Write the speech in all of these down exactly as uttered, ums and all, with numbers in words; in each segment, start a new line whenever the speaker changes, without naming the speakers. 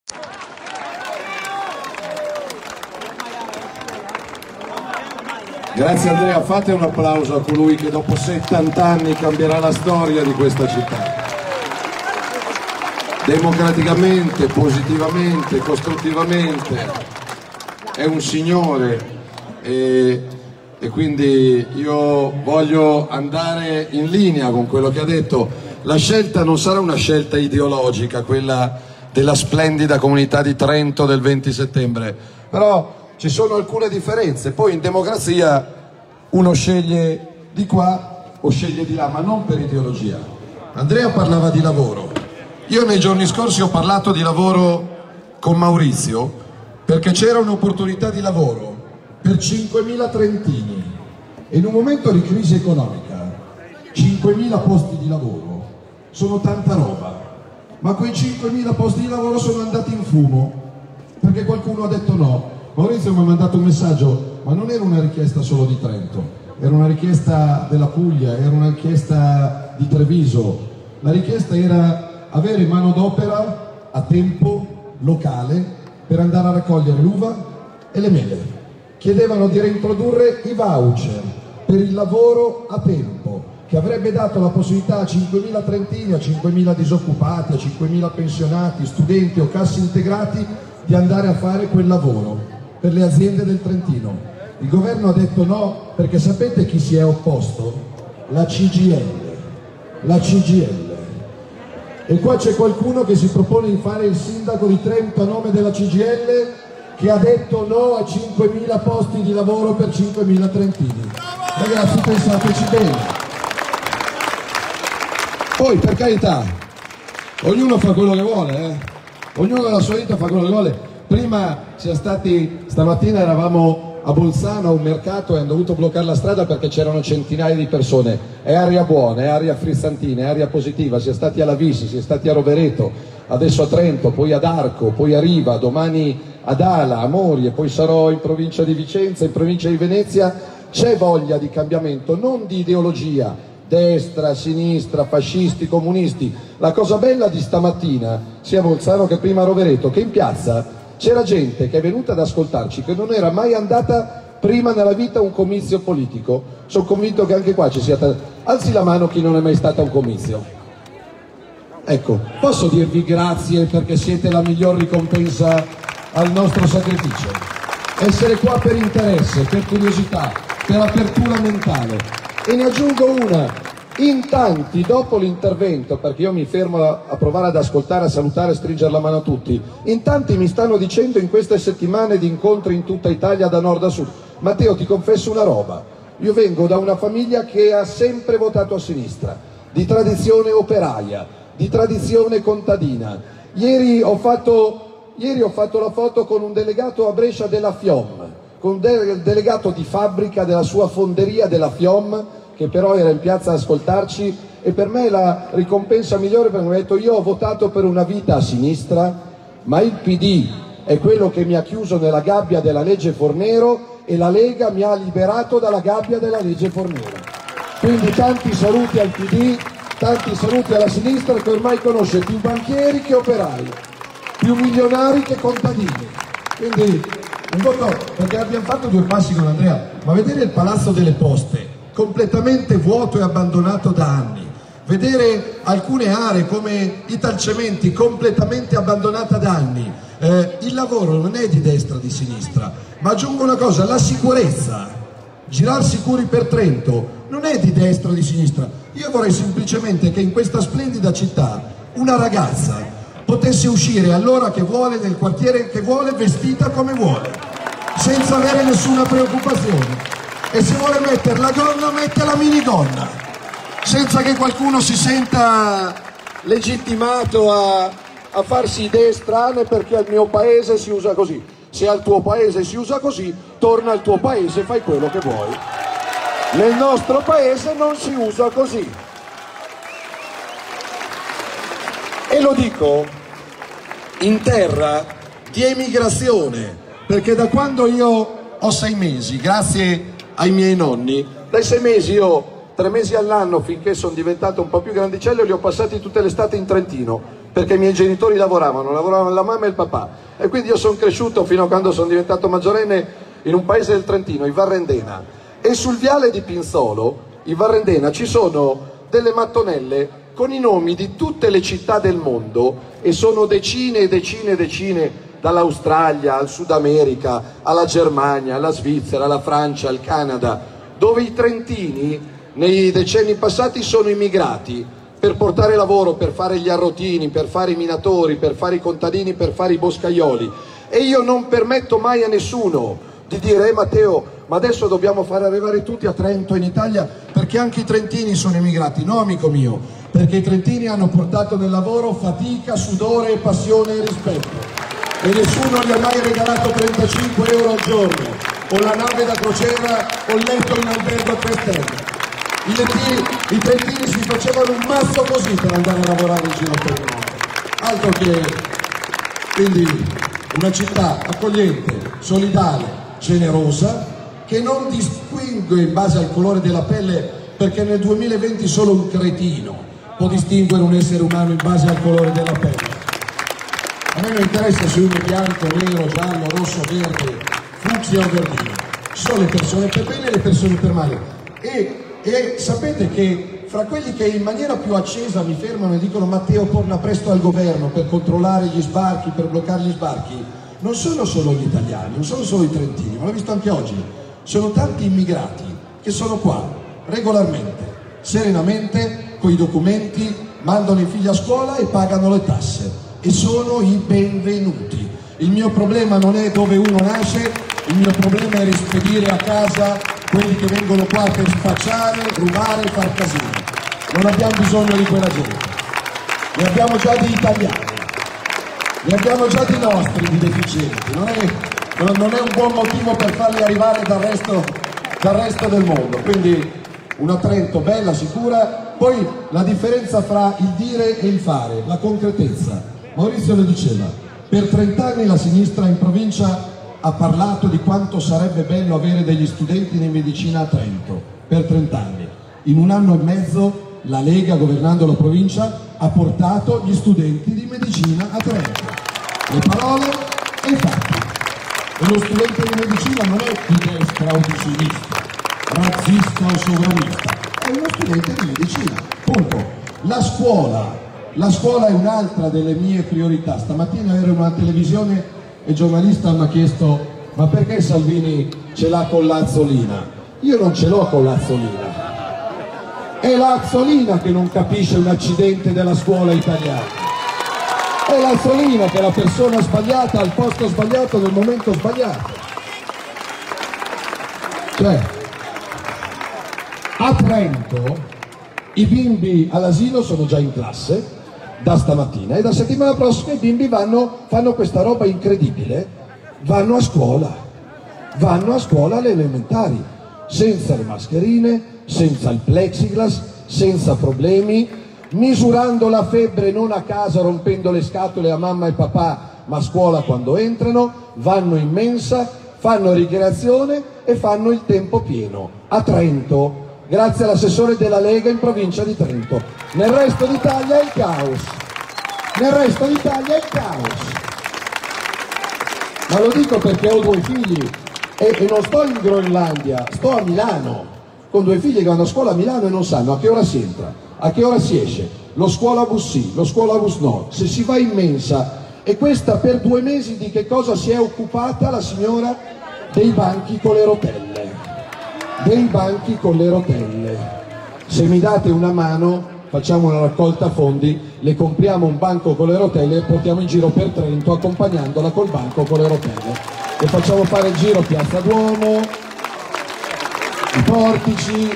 Grazie Andrea, fate un applauso a colui che dopo settanta anni cambierà la storia di questa città. Democraticamente, positivamente, costruttivamente. È un signore e, e quindi io voglio andare in linea con quello che ha detto. La scelta non sarà una scelta ideologica, quella della splendida comunità di Trento del venti settembre, però ci sono alcune differenze. Poi in democrazia uno sceglie di qua o sceglie di là, ma non per ideologia. Andrea parlava di lavoro. Io nei giorni scorsi ho parlato di lavoro con Maurizio perché c'era un'opportunità di lavoro per cinquemila trentini e in un momento di crisi economica cinquemila posti di lavoro sono tanta roba, ma quei cinquemila posti di lavoro sono andati in fumo perché qualcuno ha detto no. Maurizio mi ha mandato un messaggio, ma non era una richiesta solo di Trento, era una richiesta della Puglia, era una richiesta di Treviso. La richiesta era avere manodopera a tempo locale per andare a raccogliere l'uva e le mele. Chiedevano di reintrodurre i voucher per il lavoro a tempo, che avrebbe dato la possibilità a cinquemila trentini, a cinquemila disoccupati, a cinquemila pensionati, studenti o cassi integrati di andare a fare quel lavoro per le aziende del Trentino. Il governo ha detto no, perché sapete chi si è opposto? La C G I L. La C G I L. E qua c'è qualcuno che si propone di fare il sindaco di Trento a nome della C G I L, che ha detto no a cinquemila posti di lavoro per cinquemila trentini. Ragazzi, pensateci bene. Poi, per carità, ognuno fa quello che vuole, eh? Ognuno nella sua vita fa quello che vuole. Prima siamo stati, stamattina eravamo a Bolzano a un mercato e hanno dovuto bloccare la strada perché c'erano centinaia di persone. È aria buona, è aria frizzantina, è aria positiva. Si è stati alla Vis, si è stati a Rovereto, adesso a Trento, poi ad Arco, poi a Riva, domani ad Ala, a Mori, e poi sarò in provincia di Vicenza, in provincia di Venezia. C'è voglia di cambiamento, non di ideologia, destra, sinistra, fascisti, comunisti. La cosa bella di stamattina, sia a Bolzano che prima a Rovereto, che in piazza c'era gente che è venuta ad ascoltarci, che non era mai andata prima nella vita a un comizio politico. Sono convinto che anche qua ci sia... Alzi la mano chi non è mai stato a un comizio. Ecco, posso dirvi grazie perché siete la miglior ricompensa al nostro sacrificio. Essere qua per interesse, per curiosità, per apertura mentale. E ne aggiungo una. In tanti, dopo l'intervento, perché io mi fermo a, a provare ad ascoltare, a salutare, a stringere la mano a tutti, in tanti mi stanno dicendo in queste settimane di incontri in tutta Italia da nord a sud: Matteo, ti confesso una roba, io vengo da una famiglia che ha sempre votato a sinistra, di tradizione operaia, di tradizione contadina. Ieri ho fatto, ieri ho fatto la foto con un delegato a Brescia della FIOM, con un de- delegato di fabbrica della sua fonderia della FIOM, che però era in piazza ad ascoltarci, e per me la ricompensa migliore, perché mi ha detto: io ho votato per una vita a sinistra, ma il P D è quello che mi ha chiuso nella gabbia della legge Fornero e la Lega mi ha liberato dalla gabbia della legge Fornero. Quindi tanti saluti al P D, tanti saluti alla sinistra, che ormai conosce più banchieri che operai, più milionari che contadini. Quindi un voto, perché abbiamo fatto due passi con Andrea, ma vedere il Palazzo delle Poste completamente vuoto e abbandonato da anni, vedere alcune aree come Italcementi completamente abbandonata da anni, eh, il lavoro non è di destra o di sinistra, ma aggiungo una cosa: la sicurezza, girare sicuri per Trento non è di destra o di sinistra. Io vorrei semplicemente che in questa splendida città una ragazza potesse uscire all'ora che vuole, nel quartiere che vuole, vestita come vuole, senza avere nessuna preoccupazione. E se vuole mettere la gonna, mette la minigonna, senza che qualcuno si senta legittimato a, a farsi idee strane perché al mio paese si usa così. Se al tuo paese si usa così, torna al tuo paese e fai quello che vuoi. Nel nostro paese non si usa così. E lo dico in terra di emigrazione, perché da quando io ho sei mesi, grazie ai miei nonni, dai sei mesi io, tre mesi all'anno, finché sono diventato un po' più grandicello, li ho passati tutte le estate in Trentino, perché i miei genitori lavoravano, lavoravano la mamma e il papà, e quindi io sono cresciuto fino a quando sono diventato maggiorenne in un paese del Trentino, in Varrendena, e sul viale di Pinzolo, in Varrendena, ci sono delle mattonelle con i nomi di tutte le città del mondo, e sono decine e decine e decine, dall'Australia al Sud America, alla Germania, alla Svizzera, alla Francia, al Canada, dove i trentini nei decenni passati sono immigrati per portare lavoro, per fare gli arrotini, per fare i minatori, per fare i contadini, per fare i boscaioli. E io non permetto mai a nessuno di dire: eh Matteo, ma adesso dobbiamo far arrivare tutti a Trento, in Italia, perché anche i trentini sono immigrati. No, amico mio, perché i trentini hanno portato nel lavoro fatica, sudore, passione e rispetto, e nessuno gli ha mai regalato trentacinque euro al giorno, o la nave da crociera, o il letto in albergo a tre stelle. I, lettini, I trentini si facevano un mazzo così per andare a lavorare in giro per il mondo. Altro che... Quindi una città accogliente, solidale, generosa, che non distingue in base al colore della pelle, perché nel duemilaventi solo un cretino può distinguere un essere umano in base al colore della pelle. A me non interessa se uno è bianco, nero, giallo, rosso, verde, fucsia o verdino. Ci sono le persone per bene e le persone per male. E E sapete che fra quelli che in maniera più accesa mi fermano e dicono: Matteo, torna presto al governo per controllare gli sbarchi, per bloccare gli sbarchi, non sono solo gli italiani, non sono solo i trentini, ma l'ho visto anche oggi, sono tanti immigrati che sono qua regolarmente, serenamente, con i documenti, mandano i figli a scuola e pagano le tasse, e sono i benvenuti. Il mio problema non è dove uno nasce, il mio problema è rispedire a casa quelli che vengono qua per spacciare, rubare e far casino. Non abbiamo bisogno di quella gente, ne abbiamo già di italiani, ne abbiamo già di nostri, di deficienti. Non è, non è un buon motivo per farli arrivare dal resto, dal resto del mondo. Quindi una Trento bella, sicura. Poi la differenza fra il dire e il fare, la concretezza. Maurizio lo diceva, per trent'anni la sinistra in provincia ha parlato di quanto sarebbe bello avere degli studenti di medicina a Trento, per trent'anni. In un anno e mezzo la Lega, governando la provincia, ha portato gli studenti di medicina a Trento. Le parole e i fatti. E lo studente di medicina non è di destra o di sinistra, razzista o sovranista, è uno studente di medicina, punto. La scuola, la scuola è un'altra delle mie priorità. Stamattina ero in una televisione e il giornalista mi ha chiesto: ma perché Salvini ce l'ha con l'Azzolina? Io non ce l'ho con l'Azzolina, è l'Azzolina che non capisce un accidente della scuola italiana, è l'Azzolina che è la persona sbagliata al posto sbagliato nel momento sbagliato. Cioè, a Trento i bimbi all'asilo sono già in classe da stamattina, e da settimana prossima i bimbi vanno, fanno questa roba incredibile, vanno a scuola, vanno a scuola alle elementari, senza le mascherine, senza il plexiglass, senza problemi, misurando la febbre non a casa, rompendo le scatole a mamma e papà, ma a scuola quando entrano, vanno in mensa, fanno ricreazione e fanno il tempo pieno. A Trento, grazie all'assessore della Lega in provincia di Trento. Nel resto d'Italia è il caos. Nel resto d'Italia è il caos. Ma lo dico perché ho due figli e, e non sto in Groenlandia, sto a Milano, con due figli che vanno a scuola a Milano e non sanno a che ora si entra, a che ora si esce, lo scuolabus sì, lo scuolabus no, se si va in mensa. E questa per due mesi di che cosa si è occupata la signora? Dei banchi con le rotelle. Dei banchi con le rotelle. Se mi date una mano, facciamo una raccolta fondi, le compriamo un banco con le rotelle e portiamo in giro per Trento accompagnandola col banco con le rotelle. Le facciamo fare il giro Piazza Duomo, i portici,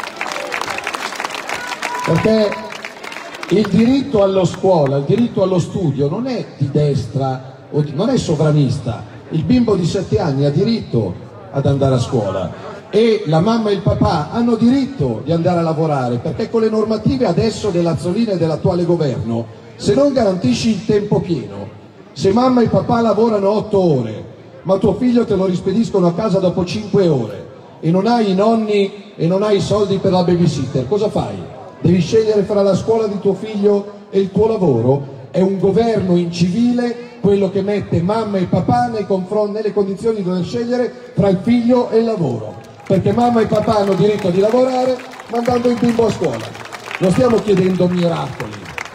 perché il diritto alla scuola, il diritto allo studio non è di destra, o di, non è sovranista. Il bimbo di sette anni ha diritto ad andare a scuola. E la mamma e il papà hanno diritto di andare a lavorare, perché con le normative adesso dell'Azzolina e dell'attuale governo, se non garantisci il tempo pieno, se mamma e papà lavorano otto ore, ma tuo figlio te lo rispediscono a casa dopo cinque ore e non hai i nonni e non hai i soldi per la babysitter, cosa fai? Devi scegliere fra la scuola di tuo figlio e il tuo lavoro? È un governo incivile quello che mette mamma e papà nei confronti, nelle condizioni di dover scegliere tra il figlio e il lavoro, perché mamma e papà hanno diritto di lavorare mandando il bimbo a scuola. Non stiamo chiedendo miracoli.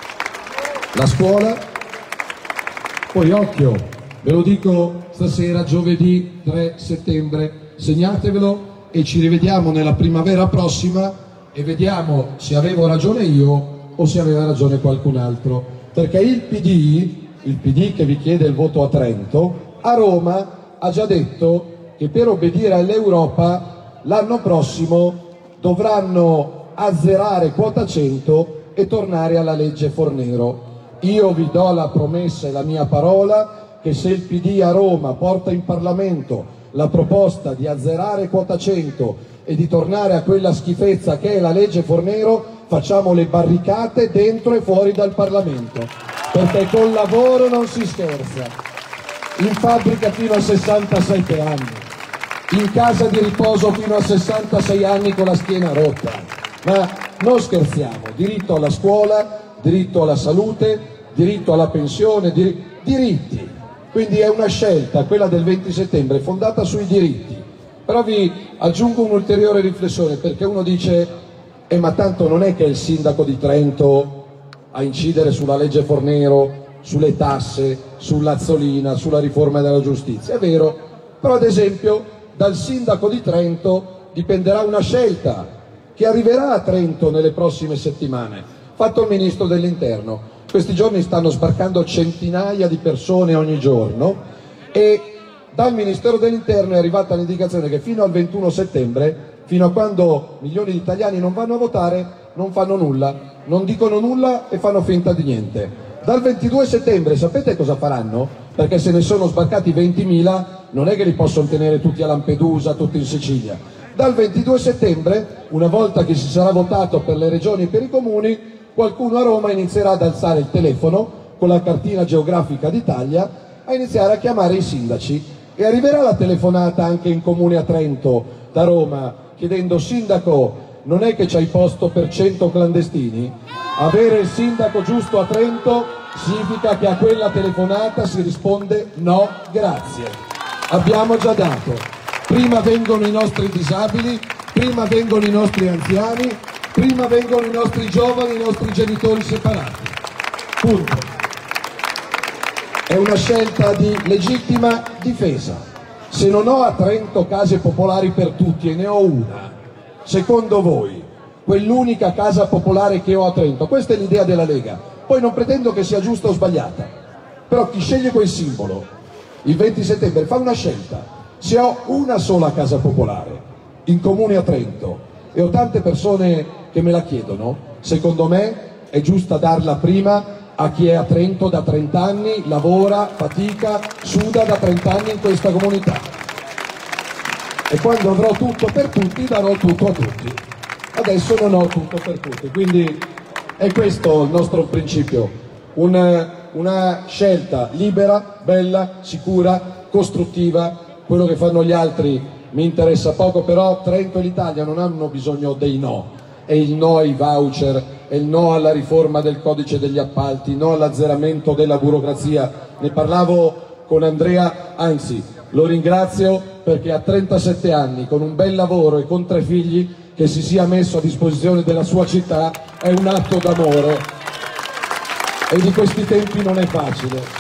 La scuola, poi occhio, ve lo dico stasera, giovedì tre settembre, segnatevelo e ci rivediamo nella primavera prossima e vediamo se avevo ragione io o se aveva ragione qualcun altro, perché il P D, il P D che vi chiede il voto a Trento, a Roma ha già detto che per obbedire all'Europa l'anno prossimo dovranno azzerare quota cento e tornare alla legge Fornero. Io vi do la promessa e la mia parola che se il P D a Roma porta in Parlamento la proposta di azzerare quota cento e di tornare a quella schifezza che è la legge Fornero, facciamo le barricate dentro e fuori dal Parlamento, perché col lavoro non si scherza. In fabbrica fino a sessantasette anni, in casa di riposo fino a sessantasei anni con la schiena rotta. Ma non scherziamo, diritto alla scuola, diritto alla salute, diritto alla pensione, dir- diritti. Quindi è una scelta, quella del venti settembre, fondata sui diritti. Però vi aggiungo un'ulteriore riflessione, perché uno dice eh, ma tanto non è che il sindaco di Trento a incidere sulla legge Fornero, sulle tasse, sull'Azzolina, sulla riforma della giustizia. È vero, però ad esempio dal sindaco di Trento dipenderà una scelta che arriverà a Trento nelle prossime settimane, fatto il ministro dell'Interno. Questi giorni stanno sbarcando centinaia di persone ogni giorno e dal Ministero dell'Interno è arrivata l'indicazione che fino al ventuno settembre, fino a quando milioni di italiani non vanno a votare, non fanno nulla, non dicono nulla e fanno finta di niente. Dal ventidue settembre sapete cosa faranno? Perché se ne sono sbarcati ventimila, non è che li possono tenere tutti a Lampedusa, tutti in Sicilia. Dal ventidue settembre, una volta che si sarà votato per le regioni e per i comuni, qualcuno a Roma inizierà ad alzare il telefono con la cartina geografica d'Italia a iniziare a chiamare i sindaci e arriverà la telefonata anche in comune a Trento da Roma chiedendo: sindaco, non è che c'hai posto per cento clandestini? Avere il sindaco giusto a Trento significa che a quella telefonata si risponde no grazie, abbiamo già dato. Prima vengono i nostri disabili, prima vengono i nostri anziani, prima vengono i nostri giovani, i nostri genitori separati. Punto. È una scelta di legittima difesa. Se non ho a Trento case popolari per tutti e ne ho una, secondo voi, quell'unica casa popolare che ho a Trento, questa è l'idea della Lega, poi non pretendo che sia giusta o sbagliata, però chi sceglie quel simbolo il venti settembre fa una scelta. Se ho una sola casa popolare in comune a Trento e ho tante persone che me la chiedono, secondo me è giusta darla prima a chi è a Trento da trenta anni, lavora, fatica, suda da trenta anni in questa comunità. E quando avrò tutto per tutti, darò tutto a tutti. Adesso non ho tutto per tutti, quindi è questo il nostro principio. Una, una scelta libera, bella, sicura, costruttiva. Quello che fanno gli altri mi interessa poco, però Trento e l'Italia non hanno bisogno dei no. È il no ai voucher, è il no alla riforma del codice degli appalti, no all'azzeramento della burocrazia. Ne parlavo con Andrea, anzi lo ringrazio perché a trentasette anni, con un bel lavoro e con tre figli, che si sia messo a disposizione della sua città è un atto d'amore e di questi tempi non è facile.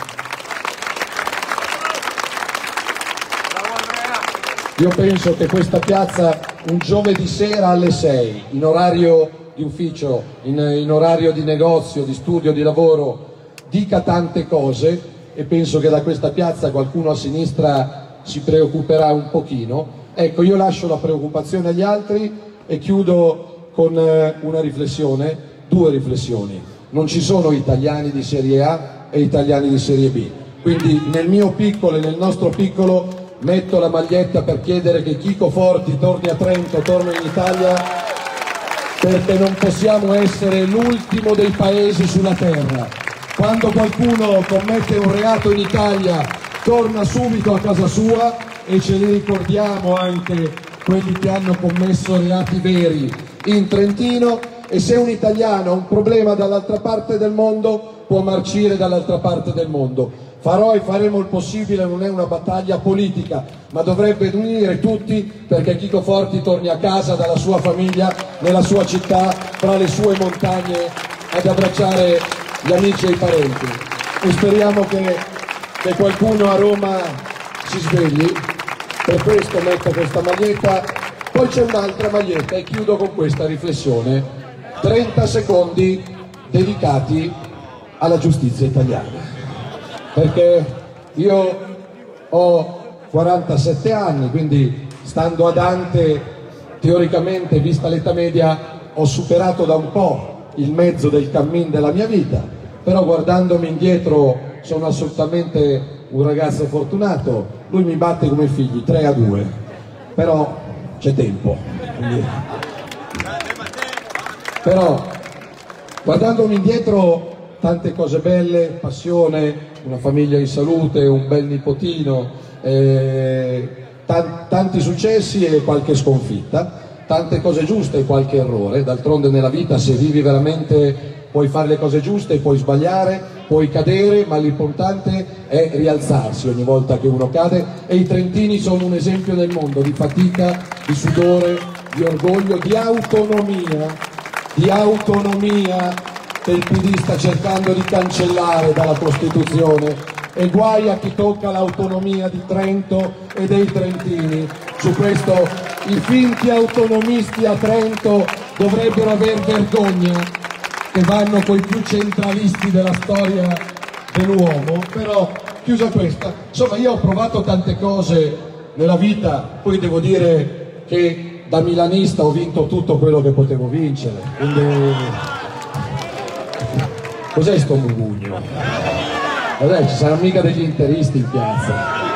Io penso che questa piazza un giovedì sera alle sei, in orario di ufficio, in, in orario di negozio, di studio, di lavoro, dica tante cose e penso che da questa piazza qualcuno a sinistra si preoccuperà un pochino. Ecco, io lascio la preoccupazione agli altri e chiudo con una riflessione, due riflessioni. Non ci sono italiani di serie A e italiani di serie B, quindi nel mio piccolo e nel nostro piccolo metto la maglietta per chiedere che Chico Forti torni a Trento, torni in Italia, perché non possiamo essere l'ultimo dei paesi sulla terra. Quando qualcuno commette un reato in Italia torna subito a casa sua e ce li ricordiamo anche quelli che hanno commesso reati veri in Trentino, e se un italiano ha un problema dall'altra parte del mondo può marcire dall'altra parte del mondo. Farò e faremo il possibile, non è una battaglia politica, ma dovrebbe unire tutti perché Chico Forti torni a casa dalla sua famiglia, nella sua città, fra le sue montagne, ad abbracciare gli amici e i parenti. E speriamo che, che qualcuno a Roma si svegli, per questo metto questa maglietta. Poi c'è un'altra maglietta e chiudo con questa riflessione, trenta secondi dedicati alla giustizia italiana. Perché io ho quarantasette anni, quindi stando a Dante, teoricamente, vista l'età media, ho superato da un po' il mezzo del cammin della mia vita, però guardandomi indietro sono assolutamente un ragazzo fortunato. Lui mi batte come figli, tre a due, però c'è tempo. Quindi... Però guardandomi indietro, tante cose belle, passione, una famiglia in salute, un bel nipotino, eh, tanti successi e qualche sconfitta, tante cose giuste e qualche errore. D'altronde nella vita, se vivi veramente, puoi fare le cose giuste, puoi sbagliare, puoi cadere, ma l'importante è rialzarsi ogni volta che uno cade, e i trentini sono un esempio nel mondo di fatica, di sudore, di orgoglio, di autonomia, di autonomia che il P D sta cercando di cancellare dalla Costituzione, e guai a chi tocca l'autonomia di Trento e dei trentini. Su questo i finti autonomisti a Trento dovrebbero aver vergogna, che vanno coi più centralisti della storia dell'uomo. Però, chiusa questa, insomma, io ho provato tante cose nella vita, poi devo dire che da milanista ho vinto tutto quello che potevo vincere, quindi... Cos'è sto mugugno? Vabbè, ci saranno mica degli interisti in piazza.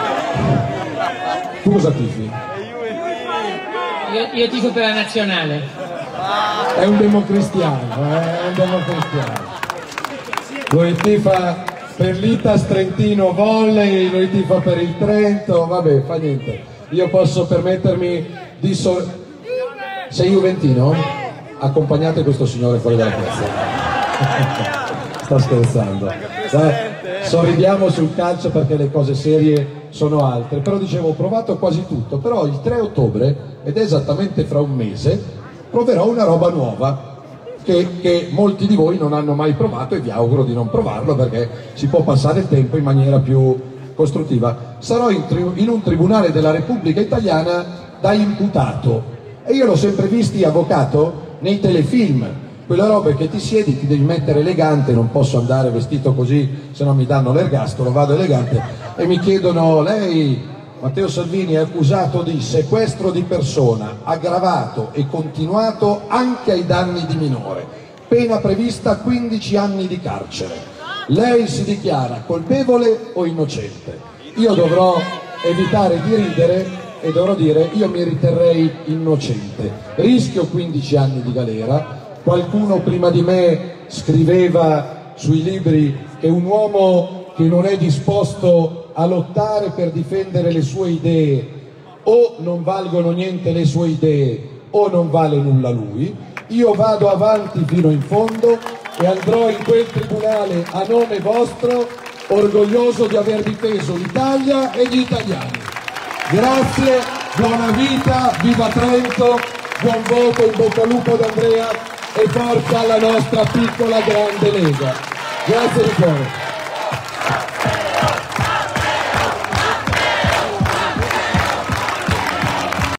Tu cosa tifi?
Io, io tifo per la nazionale.
È un democristiano, è un democristiano. Lui tifa per l'Itas Trentino Volley, lui tifa per il Trento, vabbè, fa niente. Io posso permettermi di... Sor... Sei juventino? Accompagnate questo signore fuori dalla piazza. Sta scherzando. Dai, sorridiamo sul calcio perché le cose serie sono altre. Però dicevo, ho provato quasi tutto, però il tre ottobre, ed è esattamente fra un mese, proverò una roba nuova che, che molti di voi non hanno mai provato, e vi auguro di non provarlo perché si può passare il tempo in maniera più costruttiva. Sarò in, in un tribunale della Repubblica Italiana da imputato, e io l'ho sempre visti, avvocato, nei telefilm. Quella roba che ti siedi, ti devi mettere elegante, non posso andare vestito così, se no mi danno l'ergastolo, vado elegante, e mi chiedono: lei, Matteo Salvini, è accusato di sequestro di persona aggravato e continuato anche ai danni di minore, pena prevista quindici anni di carcere. Lei si dichiara colpevole o innocente? Io dovrò evitare di ridere e dovrò dire: io mi riterrei innocente, rischio quindici anni di galera. Qualcuno prima di me scriveva sui libri che un uomo che non è disposto a lottare per difendere le sue idee, o non valgono niente le sue idee o non vale nulla lui. Io vado avanti fino in fondo e andrò in quel tribunale a nome vostro, orgoglioso di aver difeso l'Italia e gli italiani. Grazie, buona vita, viva Trento, buon voto, in bocca al lupo ad Andrea, e forza alla nostra piccola grande Lega. Grazie di cuore.